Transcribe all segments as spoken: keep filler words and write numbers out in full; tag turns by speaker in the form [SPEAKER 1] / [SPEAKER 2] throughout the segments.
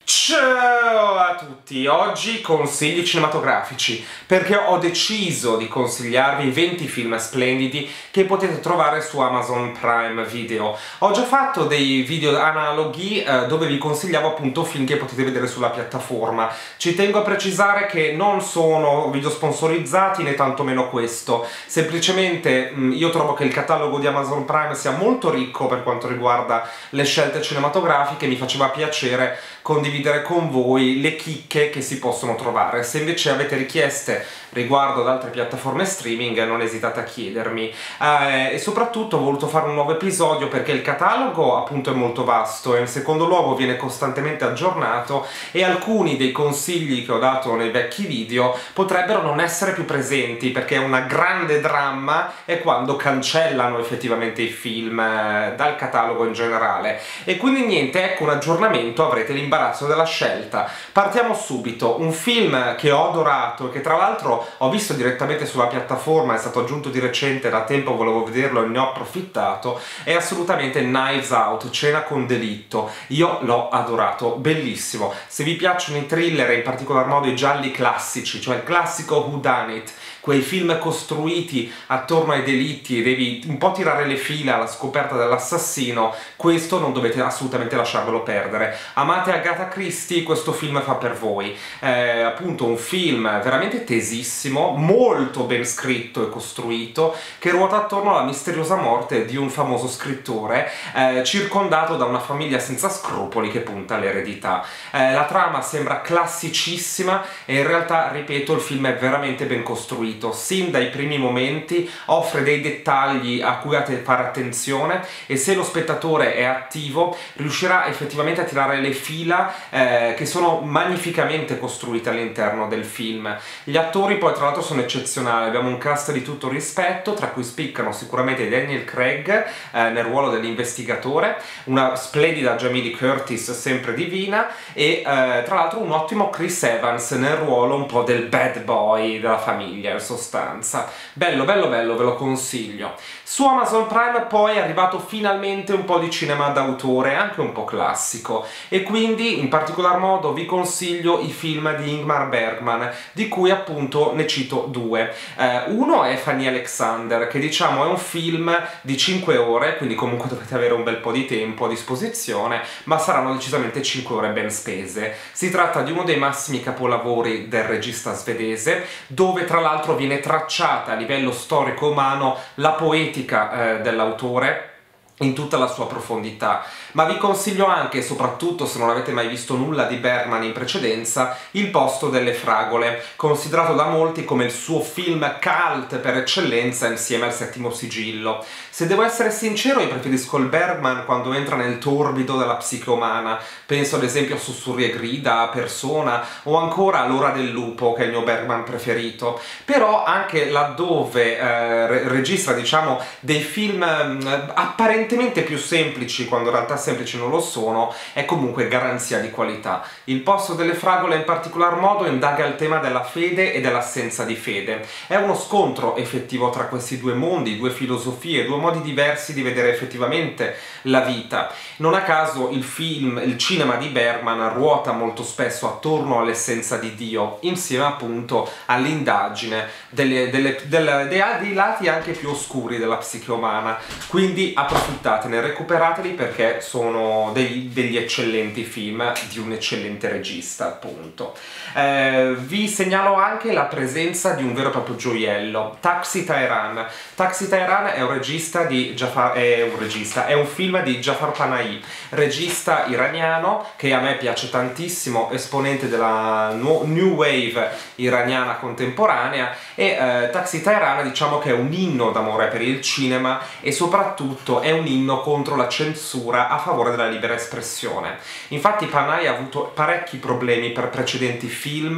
[SPEAKER 1] Ciao a tutti! Oggi consigli cinematografici, perché ho deciso di consigliarvi venti film splendidi che potete trovare su Amazon Prime Video. Ho già fatto dei video analoghi eh, dove vi consigliavo appunto film che potete vedere sulla piattaforma. Ci tengo a precisare che non sono video sponsorizzati né tantomeno questo, semplicemente mh, io trovo che il catalogo di Amazon Prime sia molto ricco per quanto riguarda le scelte cinematografiche, mi faceva piacere condividere con voi le chicche che si possono trovare. Se invece avete richieste riguardo ad altre piattaforme streaming non esitate a chiedermi. Eh, e soprattutto ho voluto fare un nuovo episodio perché il catalogo appunto è molto vasto e in secondo luogo viene costantemente aggiornato e alcuni dei consigli che ho dato nei vecchi video potrebbero non essere più presenti, perché una grande dramma è quando cancellano effettivamente i film eh, dal catalogo in generale. E quindi niente, ecco un aggiornamento, avrete l'imbarazzo della scelta. Partiamo subito. Un film che ho adorato e che tra l'altro ho visto direttamente sulla piattaforma, è stato aggiunto di recente, da tempo volevo vederlo e ne ho approfittato, è assolutamente Knives Out, Cena con delitto. Io l'ho adorato, bellissimo. Se vi piacciono i thriller e in particolar modo i gialli classici, cioè il classico whodunit, quei film costruiti attorno ai delitti e devi un po' tirare le fila alla scoperta dell'assassino, questo non dovete assolutamente lasciarvelo perdere. Amate Agatha Christie? Questo film fa per voi. È appunto un film veramente tesissimo, molto ben scritto e costruito, che ruota attorno alla misteriosa morte di un famoso scrittore, eh, circondato da una famiglia senza scrupoli che punta all'eredità. Eh, la trama sembra classicissima e in realtà, ripeto, il film è veramente ben costruito. Sin dai primi momenti offre dei dettagli a cui dovete fare attenzione e se lo spettatore è attivo riuscirà effettivamente a tirare le fila eh, che sono magnificamente costruite all'interno del film. Gli attori poi tra l'altro sono eccezionali, abbiamo un cast di tutto rispetto, tra cui spiccano sicuramente Daniel Craig eh, nel ruolo dell'investigatore, una splendida Jamie Lee Curtis sempre divina e eh, tra l'altro un ottimo Chris Evans nel ruolo un po' del bad boy della famiglia in sostanza. Bello, bello, bello, ve lo consiglio. Su Amazon Prime poi è arrivato finalmente un po' di cinema d'autore, anche un po' classico, e quindi in particolar modo vi consiglio i film di Ingmar Bergman, di cui appunto ne cito due. Eh, uno è Fanny Alexander, che diciamo è un film di cinque ore, quindi comunque dovete avere un bel po' di tempo a disposizione, ma saranno decisamente cinque ore ben spese. Si tratta di uno dei massimi capolavori del regista svedese, dove tra l'altro viene tracciata a livello storico-umano la poetica eh, dell'autore in tutta la sua profondità. Ma vi consiglio anche, soprattutto se non avete mai visto nulla di Bergman in precedenza, Il posto delle fragole, considerato da molti come il suo film cult per eccellenza insieme al Settimo sigillo. Se devo essere sincero, io preferisco il Bergman quando entra nel torbido della psiche umana, penso ad esempio a Sussurri e grida, a Persona o ancora a L'ora del lupo, che è il mio Bergman preferito. Però anche laddove eh, registra, diciamo, dei film eh, apparentemente più semplici, quando in realtà semplici non lo sono, è comunque garanzia di qualità. Il posto delle fragole in particolar modo indaga il tema della fede e dell'assenza di fede. È uno scontro effettivo tra questi due mondi, due filosofie, due modi diversi di vedere effettivamente la vita. Non a caso il film, il cinema di Bergman ruota molto spesso attorno all'essenza di Dio, insieme appunto all'indagine delle, delle, delle, dei, dei lati anche più oscuri della psiche umana. Quindi approfittatene, recuperateli perché sono dei, degli eccellenti film di un eccellente regista, appunto. Eh, vi segnalo anche la presenza di un vero e proprio gioiello, Taxi Tehran. Taxi Tehran è un regista di Jafar, è un regista, è un film di Jafar Panahi, regista iraniano che a me piace tantissimo, esponente della new wave iraniana contemporanea, e eh, Taxi Tehran diciamo che è un inno d'amore per il cinema e soprattutto è un inno contro la censura a favore della libera espressione. Infatti Panahi ha avuto parecchi problemi per precedenti film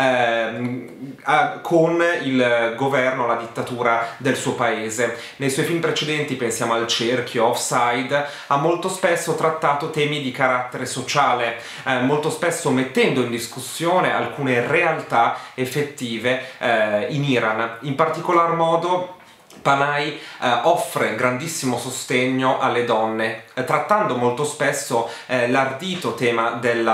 [SPEAKER 1] eh, con il governo, la dittatura del suo paese. Nei suoi film precedenti, pensiamo al Cerchio, Offside, ha molto spesso trattato temi di carattere sociale, eh, molto spesso mettendo in discussione alcune realtà effettive eh, in Iran. In particolar modo Panahi eh, offre grandissimo sostegno alle donne, eh, eh, trattando molto spesso eh, l'ardito tema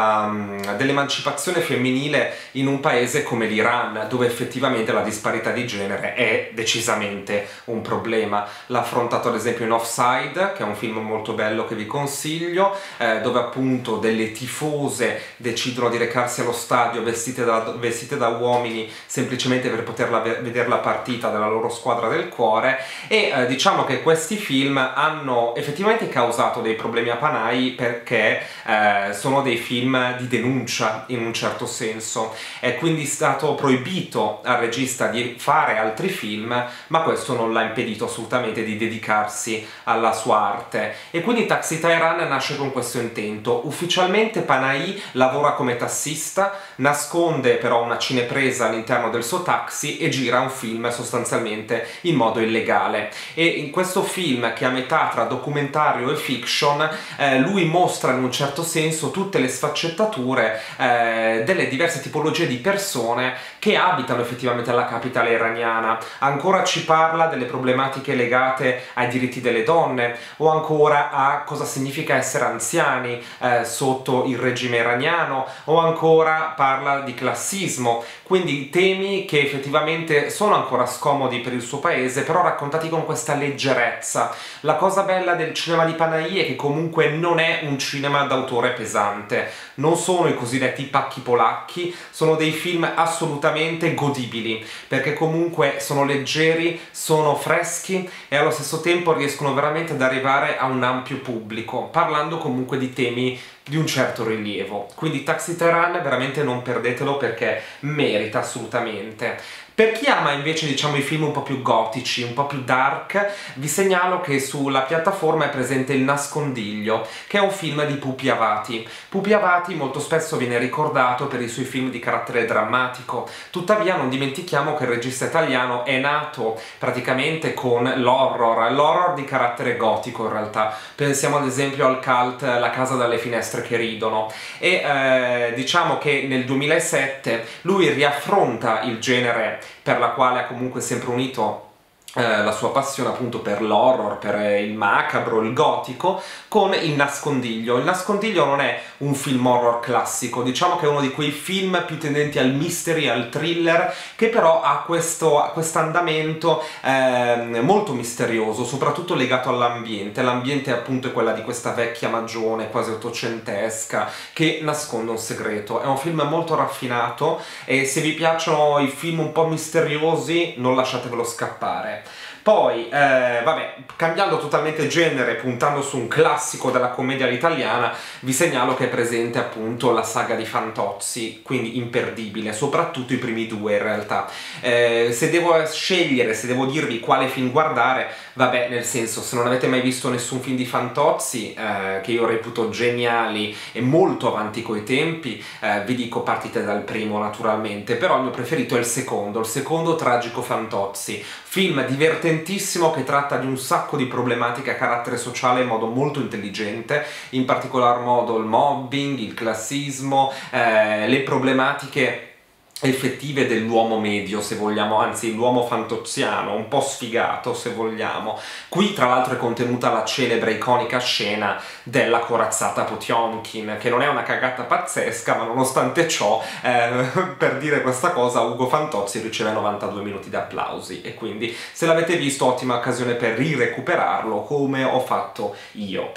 [SPEAKER 1] dell'emancipazione femminile in un paese come l'Iran, dove effettivamente la disparità di genere è decisamente un problema. L'ha affrontato ad esempio in Offside, che è un film molto bello che vi consiglio, eh, dove appunto delle tifose decidono di recarsi allo stadio vestite da, vestite da uomini semplicemente per poterla vedere la partita della loro squadra del cuore, e eh, diciamo che questi film hanno effettivamente causato dei problemi a Panay perché eh, sono dei film di denuncia in un certo senso. È quindi stato proibito al regista di fare altri film, ma questo non l'ha impedito assolutamente di dedicarsi alla sua arte, e quindi Taxi Tehran nasce con questo intento. Ufficialmente Panay lavora come tassista, nasconde però una cinepresa all'interno del suo taxi e gira un film sostanzialmente in modo illegale, e in questo film, che è a metà tra documentario e fiction, eh, lui mostra in un certo senso tutte le sfaccettature eh, delle diverse tipologie di persone che abitano effettivamente alla capitale iraniana. Ancora ci parla delle problematiche legate ai diritti delle donne, o ancora a cosa significa essere anziani eh, sotto il regime iraniano, o ancora parla di classismo, quindi temi che effettivamente sono ancora scomodi per il suo paese, però raccontati con questa leggerezza. La cosa bella del cinema di Panay è che comunque non è un cinema d'autore pesante, non sono i cosiddetti pacchi polacchi, sono dei film assolutamente godibili, perché comunque sono leggeri, sono freschi e allo stesso tempo riescono veramente ad arrivare a un ampio pubblico, parlando comunque di temi di un certo rilievo. Quindi Taxi Tehran veramente non perdetelo, perché merita assolutamente. Per chi ama invece, diciamo, i film un po' più gotici, un po' più dark, vi segnalo che sulla piattaforma è presente Il Nascondiglio, che è un film di Pupi Avati. Pupi Avati molto spesso viene ricordato per i suoi film di carattere drammatico, tuttavia non dimentichiamo che il regista italiano è nato praticamente con l'horror, l'horror di carattere gotico in realtà. Pensiamo ad esempio al cult La casa dalle finestre che ridono, e eh, diciamo che nel duemilasette lui riaffronta il genere per la quale ha comunque sempre unito eh, la sua passione appunto per l'horror, per il macabro, il gotico, con Il Nascondiglio. Il Nascondiglio non è un film horror classico, diciamo che è uno di quei film più tendenti al mystery, al thriller, che però ha questo andamento eh, molto misterioso, soprattutto legato all'ambiente. L'ambiente appunto è quella di questa vecchia magione quasi ottocentesca che nasconde un segreto. È un film molto raffinato, e se vi piacciono i film un po' misteriosi non lasciatevelo scappare. Poi, eh, vabbè, cambiando totalmente genere, puntando su un classico della commedia all'italiana, vi segnalo che è presente appunto la saga di Fantozzi, quindi imperdibile, soprattutto i primi due in realtà. Eh, se devo scegliere, se devo dirvi quale film guardare, vabbè, nel senso, se non avete mai visto nessun film di Fantozzi, eh, che io reputo geniali e molto avanti coi tempi, eh, vi dico partite dal primo naturalmente, però il mio preferito è il secondo, il secondo Tragico Fantozzi, film divertentissimo che tratta di un sacco di problematiche a carattere sociale in modo molto intelligente, in particolar modo il mobbing, il classismo, eh, le problematiche effettive dell'uomo medio, se vogliamo, anzi l'uomo fantozziano, un po' sfigato se vogliamo. Qui tra l'altro è contenuta la celebre iconica scena della corazzata Potionkin, che non è una cagata pazzesca, ma nonostante ciò, eh, per dire questa cosa, Ugo Fantozzi riceve novantadue minuti di applausi, e quindi se l'avete visto ottima occasione per rirecuperarlo, come ho fatto io.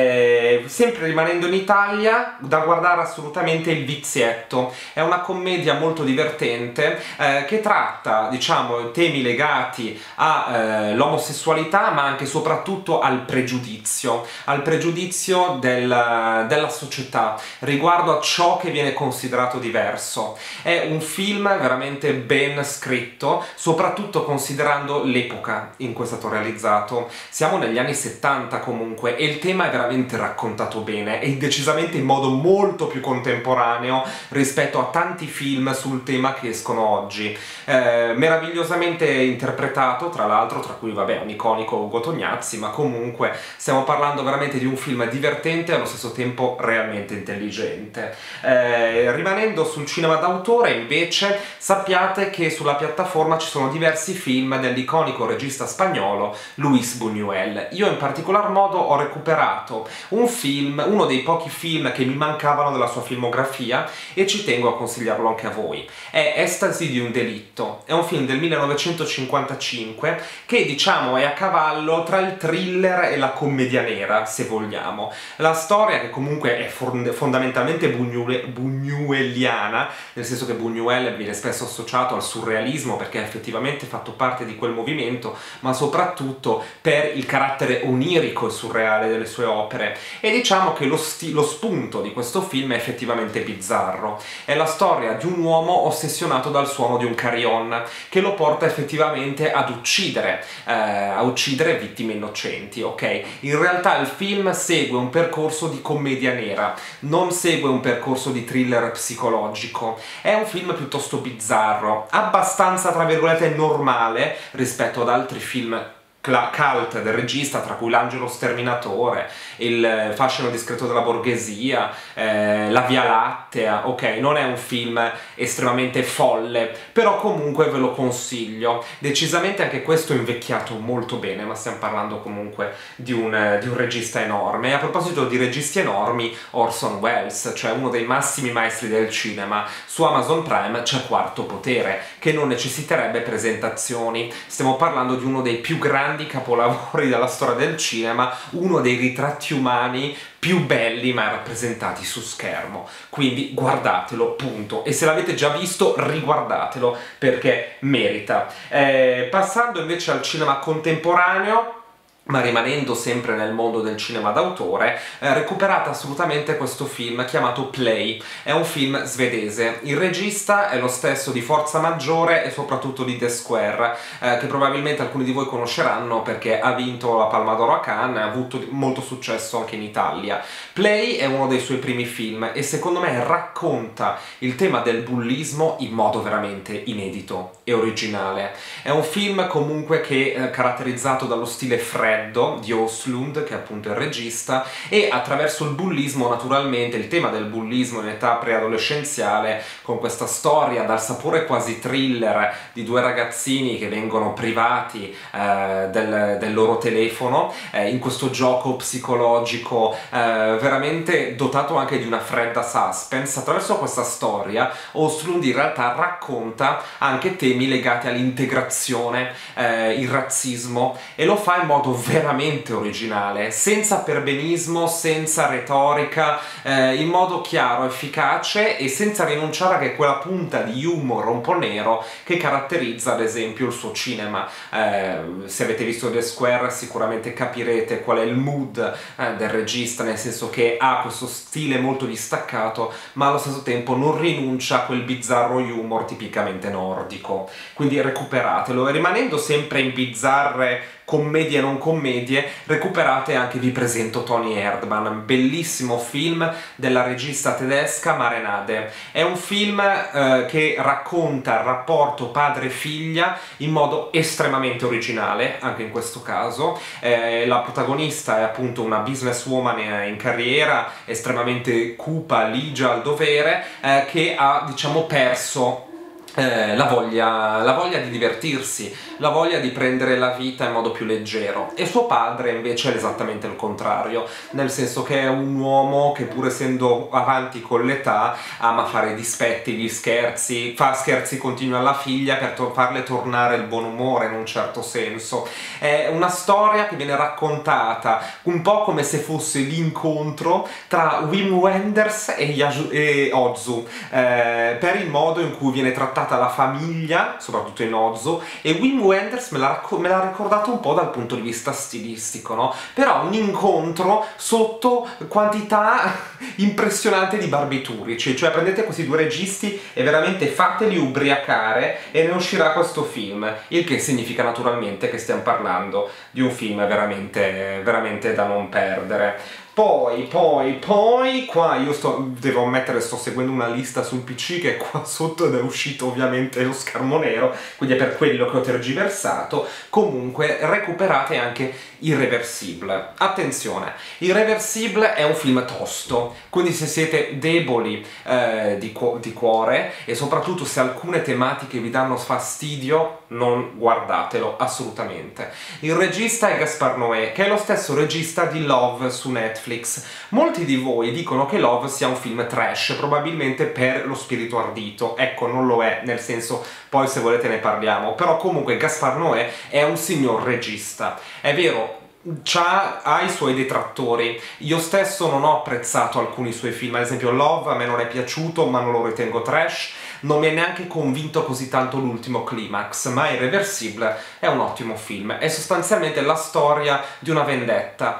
[SPEAKER 1] Eh, sempre rimanendo in Italia, da guardare assolutamente Il Vizietto, è una commedia molto divertente eh, che tratta, diciamo, temi legati all'omosessualità, eh, ma anche e soprattutto al pregiudizio, al pregiudizio del, della società riguardo a ciò che viene considerato diverso. È un film veramente ben scritto, soprattutto considerando l'epoca in cui è stato realizzato. Siamo negli anni settanta comunque, e il tema è veramente raccontato bene, e decisamente in modo molto più contemporaneo rispetto a tanti film sul sul tema che escono oggi. Eh, meravigliosamente interpretato, tra l'altro, tra cui vabbè un iconico Ugo Tognazzi, ma comunque stiamo parlando veramente di un film divertente e allo stesso tempo realmente intelligente. Eh, rimanendo sul cinema d'autore invece sappiate che sulla piattaforma ci sono diversi film dell'iconico regista spagnolo Luis Buñuel. Io in particolar modo ho recuperato un film, uno dei pochi film che mi mancavano della sua filmografia, e ci tengo a consigliarlo anche a voi. È Estasi di un delitto, è un film del millenovecentocinquantacinque che diciamo è a cavallo tra il thriller e la commedia nera, se vogliamo. La storia, che comunque è fondamentalmente buñueliana, nel senso che Buñuel viene spesso associato al surrealismo perché ha effettivamente fatto parte di quel movimento, ma soprattutto per il carattere onirico e surreale delle sue opere. E diciamo che lo, lo spunto di questo film è effettivamente bizzarro. È la storia di un uomo ossessionato dal suono di un carillon che lo porta effettivamente ad uccidere, eh, a uccidere vittime innocenti, ok? In realtà il film segue un percorso di commedia nera, non segue un percorso di thriller psicologico. È un film piuttosto bizzarro, abbastanza tra virgolette normale rispetto ad altri film cult del regista, tra cui L'angelo sterminatore, Il fascino discreto della borghesia, eh, La via lattea. Ok, non è un film estremamente folle, però comunque ve lo consiglio. Decisamente anche questo è invecchiato molto bene, ma stiamo parlando comunque di un, di un regista enorme. E a proposito di registi enormi, Orson Welles, cioè uno dei massimi maestri del cinema. Su Amazon Prime c'è Quarto Potere, che non necessiterebbe presentazioni. Stiamo parlando di uno dei più grandi capolavori della storia del cinema, uno dei ritratti umani più belli mai rappresentati su schermo. Quindi guardatelo, punto. E se l'avete già visto, riguardatelo perché merita. Eh, passando invece al cinema contemporaneo, ma rimanendo sempre nel mondo del cinema d'autore, eh, recuperate assolutamente questo film chiamato Play. È un film svedese. Il regista è lo stesso di Forza Maggiore e soprattutto di The Square, eh, che probabilmente alcuni di voi conosceranno perché ha vinto la Palma d'Oro a Cannes e ha avuto molto successo anche in Italia. Play è uno dei suoi primi film e secondo me racconta il tema del bullismo in modo veramente inedito e originale. È un film comunque che è caratterizzato dallo stile freddo di Östlund, che è appunto il regista, e attraverso il bullismo, naturalmente, il tema del bullismo in età preadolescenziale, con questa storia dal sapore quasi thriller di due ragazzini che vengono privati eh, del, del loro telefono, eh, in questo gioco psicologico eh, veramente dotato anche di una fredda suspense. Attraverso questa storia Östlund in realtà racconta anche temi legati all'integrazione, eh, il razzismo, e lo fa in modo veramente originale, senza perbenismo, senza retorica, eh, in modo chiaro, efficace e senza rinunciare a che quella punta di humor un po' nero che caratterizza ad esempio il suo cinema. Eh, se avete visto The Square sicuramente capirete qual è il mood eh, del regista, nel senso che ha questo stile molto distaccato ma allo stesso tempo non rinuncia a quel bizzarro humor tipicamente nordico. Quindi recuperatelo, e rimanendo sempre in bizzarre commedie e non commedie, recuperate anche Vi presento Toni Erdmann, bellissimo film della regista tedesca Mare Nade. È un film eh, che racconta il rapporto padre-figlia in modo estremamente originale, anche in questo caso. Eh, la protagonista è appunto una businesswoman in carriera, estremamente cupa, ligia al dovere, eh, che ha, diciamo, perso Eh, la voglia, la voglia di divertirsi, la voglia di prendere la vita in modo più leggero. E suo padre invece è esattamente il contrario, nel senso che è un uomo che, pur essendo avanti con l'età, ama fare i dispetti, gli scherzi, fa scherzi continui alla figlia per to farle tornare il buon umore in un certo senso. È una storia che viene raccontata un po' come se fosse l'incontro tra Wim Wenders e, Yasu e Ozu, eh, per il modo in cui viene trattata la famiglia, soprattutto in Ozu, e Wim Wenders me l'ha ricordato un po' dal punto di vista stilistico, no? Però un incontro sotto quantità impressionante di barbiturici, cioè prendete questi due registi e veramente fateli ubriacare e ne uscirà questo film, il che significa naturalmente che stiamo parlando di un film veramente, veramente da non perdere. Poi, poi, poi, qua io sto, devo ammettere, sto seguendo una lista sul P C che è qua sotto ed è uscito ovviamente lo schermo nero, quindi è per quello che ho tergiversato. Comunque, recuperate anche Irreversible. Attenzione, Irreversible è un film tosto, quindi se siete deboli eh, di, cu di cuore e soprattutto se alcune tematiche vi danno fastidio, non guardatelo assolutamente. Il regista è Gaspar Noé, che è lo stesso regista di Love su Netflix. Molti di voi dicono che Love sia un film trash, probabilmente per lo spirito ardito. Ecco, non lo è, nel senso, poi se volete ne parliamo. Però comunque Gaspar Noé è un signor regista. È vero, ha i suoi detrattori. Io stesso non ho apprezzato alcuni suoi film, ad esempio Love a me non è piaciuto, ma non lo ritengo trash. Non mi è neanche convinto così tanto l'ultimo climax, ma Irreversible è un ottimo film. È sostanzialmente la storia di una vendetta.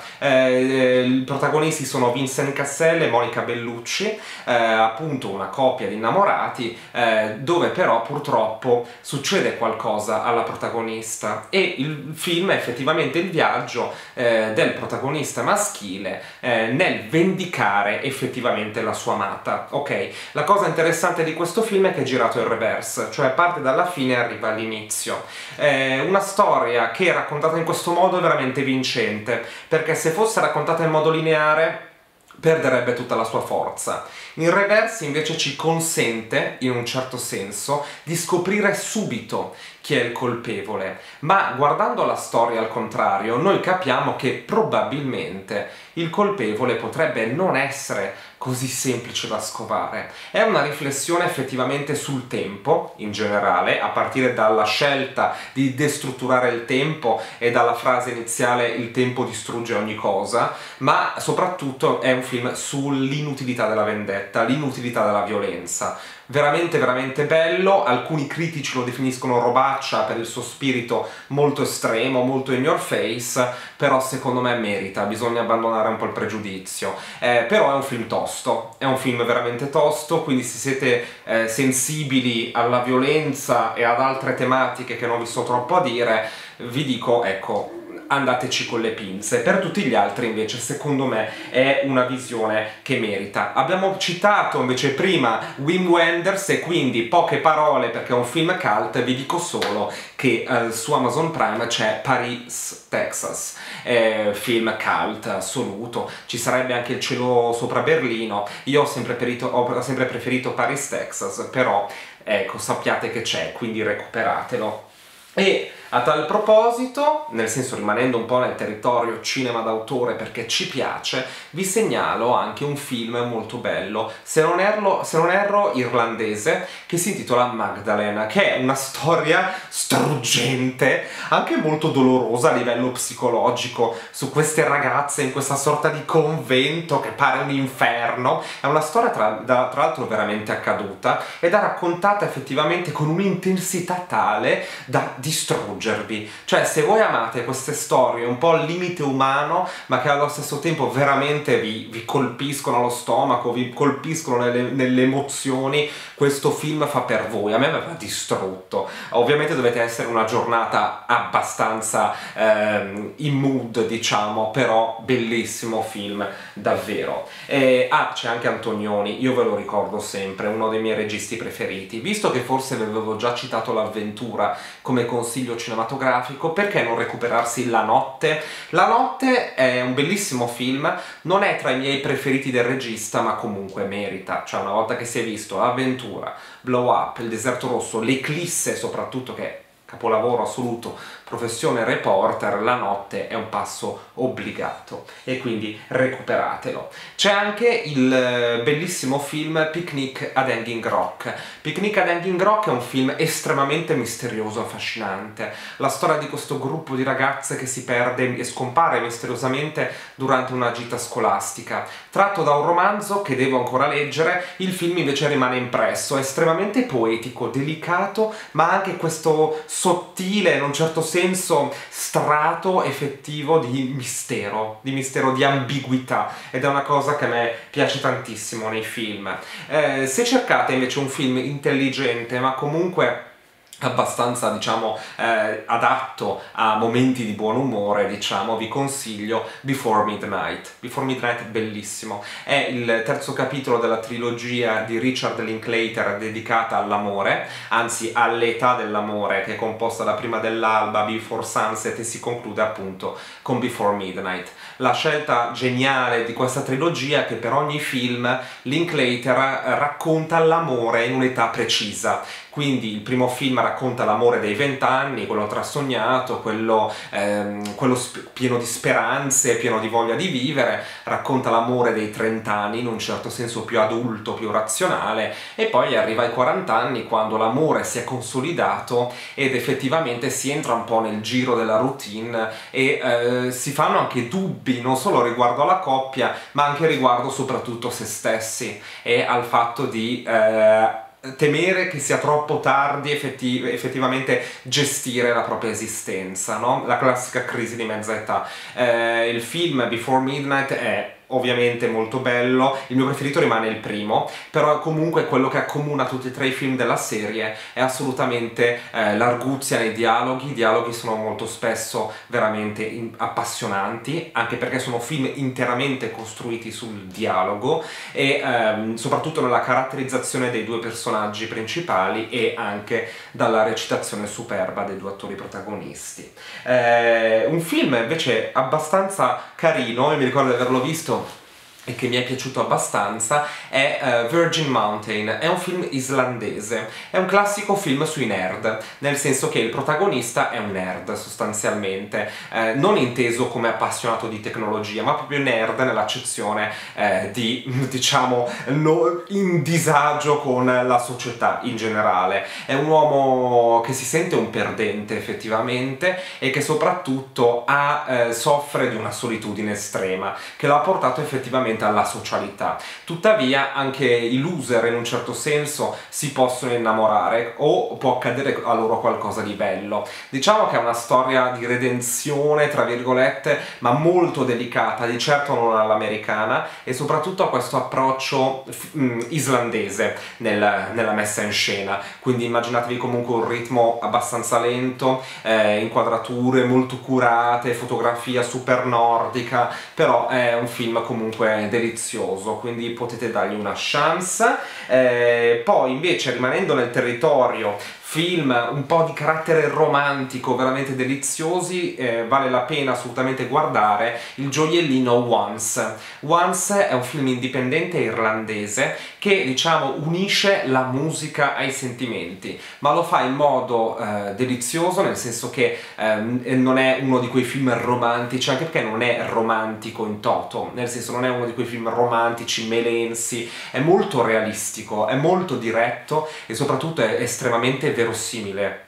[SPEAKER 1] Eh, I protagonisti sono Vincent Cassel e Monica Bellucci, eh, appunto una coppia di innamorati, eh, dove però purtroppo succede qualcosa alla protagonista, e il film è effettivamente il viaggio eh, del protagonista maschile eh, nel vendicare effettivamente la sua amata. Ok, la cosa interessante di questo film è che è girato in reverse, cioè parte dalla fine e arriva all'inizio. È una storia che raccontata in questo modo è veramente vincente, perché se fosse raccontata in modo lineare perderebbe tutta la sua forza. In reverse invece ci consente, in un certo senso, di scoprire subito chi è il colpevole, ma guardando la storia al contrario, noi capiamo che probabilmente il colpevole potrebbe non essere così semplice da scovare. È una riflessione effettivamente sul tempo, in generale, a partire dalla scelta di destrutturare il tempo e dalla frase iniziale "il tempo distrugge ogni cosa", ma soprattutto è un film sull'inutilità della vendetta, l'inutilità della violenza. Veramente veramente bello. Alcuni critici lo definiscono robaccia per il suo spirito molto estremo, molto in your face, però secondo me merita, bisogna abbandonare un po' il pregiudizio. Eh, però è un film tosto, è un film veramente tosto, quindi se siete eh, sensibili alla violenza e ad altre tematiche che non vi sto troppo a dire, vi dico, ecco, andateci con le pinze. Per tutti gli altri invece secondo me è una visione che merita. Abbiamo citato invece prima Wim Wenders e quindi poche parole perché è un film cult, vi dico solo che eh, su Amazon Prime c'è Paris, Texas, eh, film cult assoluto. Ci sarebbe anche Il cielo sopra Berlino. Io ho sempre, perito, ho sempre preferito Paris, Texas, però ecco, sappiate che c'è, quindi recuperatelo. E a tal proposito, nel senso rimanendo un po' nel territorio cinema d'autore perché ci piace, vi segnalo anche un film molto bello, se non erro, se non erro irlandese, che si intitola Magdalene, che è una storia struggente, anche molto dolorosa a livello psicologico, su queste ragazze in questa sorta di convento che pare un inferno. È una storia tra, tra l'altro veramente accaduta ed è raccontata effettivamente con un'intensità tale da distruggere. Cioè, se voi amate queste storie un po' al limite umano, ma che allo stesso tempo veramente vi, vi colpiscono allo stomaco, vi colpiscono nelle, nelle emozioni, questo film fa per voi. A me mi aveva distrutto. Ovviamente dovete essere una giornata abbastanza ehm, in mood, diciamo, però bellissimo film, davvero. E, ah, c'è anche Antonioni, io ve lo ricordo sempre, uno dei miei registi preferiti. Visto che forse vi avevo già citato L'Avventura come consiglio cinematografico, perché non recuperarsi La Notte? La Notte è un bellissimo film, non è tra i miei preferiti del regista, ma comunque merita. Cioè, una volta che si è visto L'Avventura, Blow Up, Il deserto rosso, L'Eclisse soprattutto, che è capolavoro assoluto, professione reporter, La Notte è un passo obbligato e quindi recuperatelo. C'è anche il bellissimo film Picnic ad Hanging Rock. Picnic ad Hanging Rock è un film estremamente misterioso e affascinante. La storia di questo gruppo di ragazze che si perde e scompare misteriosamente durante una gita scolastica. Tratto da un romanzo che devo ancora leggere, il film invece rimane impresso, è estremamente poetico, delicato, ma anche questo sottile, in un certo senso, strato effettivo di mistero, di mistero, di ambiguità, ed è una cosa che a me piace tantissimo nei film. Eh, se cercate invece un film intelligente, ma comunque abbastanza, diciamo, eh, adatto a momenti di buon umore, diciamo, vi consiglio Before Midnight. Before Midnight è bellissimo, è il terzo capitolo della trilogia di Richard Linklater dedicata all'amore, anzi all'età dell'amore, che è composta da Prima dell'alba, Before Sunset e si conclude appunto con Before Midnight. La scelta geniale di questa trilogia è che per ogni film Linklater racconta l'amore in un'età precisa. Quindi il primo film racconta l'amore dei vent'anni, quello trasognato, quello, ehm, quello pieno di speranze, pieno di voglia di vivere, racconta l'amore dei trent'anni in un certo senso più adulto, più razionale, e poi arriva ai quarant'anni quando l'amore si è consolidato ed effettivamente si entra un po' nel giro della routine e eh, si fanno anche dubbi non solo riguardo alla coppia ma anche riguardo soprattutto se stessi e al fatto di eh, temere che sia troppo tardi effettiv effettivamente gestire la propria esistenza, no? La classica crisi di mezza età. Eh, il film Before Midnight è ovviamente molto bello, il mio preferito rimane il primo, però comunque quello che accomuna tutti e tre i film della serie è assolutamente eh, l'arguzia nei dialoghi. I dialoghi sono molto spesso veramente appassionanti, anche perché sono film interamente costruiti sul dialogo e ehm, soprattutto nella caratterizzazione dei due personaggi principali e anche dalla recitazione superba dei due attori protagonisti. Eh, un film invece abbastanza carino, e mi ricordo di averlo visto e che mi è piaciuto abbastanza, è uh, Virgin Mountain. È un film islandese, è un classico film sui nerd, nel senso che il protagonista è un nerd sostanzialmente, eh, non inteso come appassionato di tecnologia, ma proprio nerd nell'accezione eh, di, diciamo, no, in disagio con la società in generale. È un uomo che si sente un perdente effettivamente e che soprattutto ha, eh, soffre di una solitudine estrema, che l'ha portato effettivamente alla socialità. Tuttavia anche i loser in un certo senso si possono innamorare o può accadere a loro qualcosa di bello. Diciamo che è una storia di redenzione tra virgolette, ma molto delicata, di certo non all'americana, e soprattutto ha questo approccio mh, islandese nel, nella messa in scena. Quindi immaginatevi comunque un ritmo abbastanza lento, eh, inquadrature molto curate, fotografia super nordica, però è un film comunque delizioso, quindi potete dargli una chance. Eh, poi invece, rimanendo nel territorio film un po' di carattere romantico veramente deliziosi, eh, vale la pena assolutamente guardare il gioiellino Once. Once è un film indipendente irlandese che, diciamo, unisce la musica ai sentimenti, ma lo fa in modo eh, delizioso, nel senso che eh, non è uno di quei film romantici, anche perché non è romantico in toto, nel senso non è uno di quei film romantici melensi, è molto realistico, è molto diretto e soprattutto è estremamente verosimile.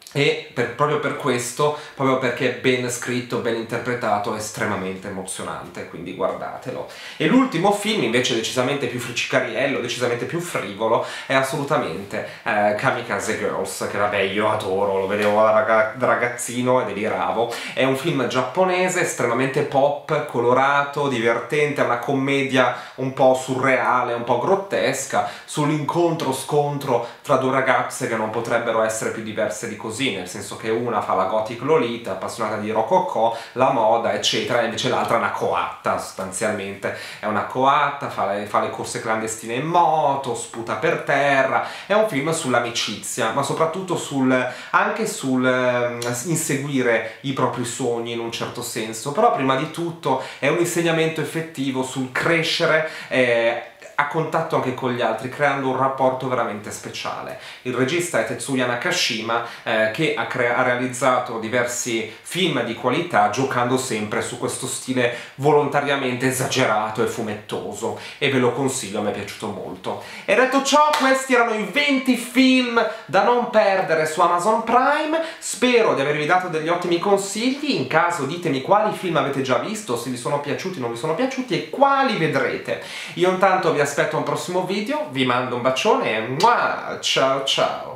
[SPEAKER 1] E per, proprio per questo, proprio perché è ben scritto, ben interpretato, è estremamente emozionante, quindi guardatelo. E l'ultimo film, invece decisamente più fricicariello, decisamente più frivolo, è assolutamente eh, Kamikaze Girls, che vabbè io adoro, lo vedevo da, raga da ragazzino e deliravo. È un film giapponese estremamente pop, colorato, divertente, è una commedia un po' surreale, un po' grottesca, sull'incontro-scontro tra due ragazze che non potrebbero essere più diverse di così, nel senso che una fa la gothic lolita, appassionata di rococò, la moda, eccetera, e invece l'altra è una coatta, sostanzialmente. È una coatta, fa le, fa le corse clandestine in moto, sputa per terra. È un film sull'amicizia, ma soprattutto sul, anche sul eh, inseguire i propri sogni in un certo senso, però prima di tutto è un insegnamento effettivo sul crescere eh, a contatto anche con gli altri, creando un rapporto veramente speciale. Il regista è Tetsuya Nakashima, eh, che ha, ha realizzato diversi film di qualità, giocando sempre su questo stile volontariamente esagerato e fumettoso, e ve lo consiglio, mi è piaciuto molto. E detto ciò, questi erano i venti film da non perdere su Amazon Prime. Spero di avervi dato degli ottimi consigli. In caso ditemi quali film avete già visto, se vi sono piaciuti o non vi sono piaciuti e quali vedrete. Io intanto vi aspetto a un prossimo video, vi mando un bacione e ciao ciao!